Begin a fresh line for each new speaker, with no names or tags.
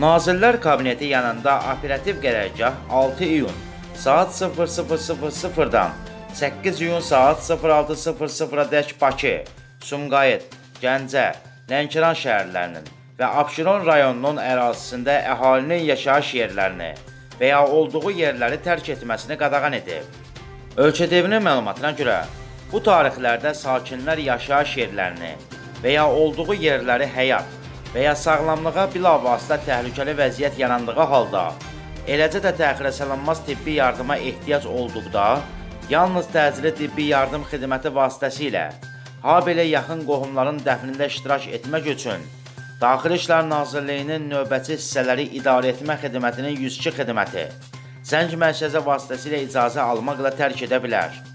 Nazirlər Kabineti yanında operativ qərargah 6 iyun saat 00:00-dan 8 iyun saat 06:00-dək Bakı, Sumqayıt, Gəncə, Lənkəran şəhərlərinin və Abşeron rayonunun ərazisində əhalinin yaşayış yerlərini və ya olduğu yerləri tərk etməsini qadağan edib. Ölkə TV-nin məlumatına görə, bu tarixlərdə sakinlər yaşayış yerlərini və ya olduğu yerləri həyat və ya sağlamlığa bilavasitə təhlükəli vəziyyət yarandığı halda, eləcə də təxirəsalınmaz tibbi yardıma ehtiyac olduqda, yalnız təcili tibbi yardım xidməti vasitəsilə, habelə yaxın qohumların dəfnində iştirak etmək üçün Daxili İşlər Nazirliyinin növbəti hissələri idarəetmə xidmətinin 102 xidməti zəng mərkəzi vasitəsilə icazə almaqla tərk edə bilər.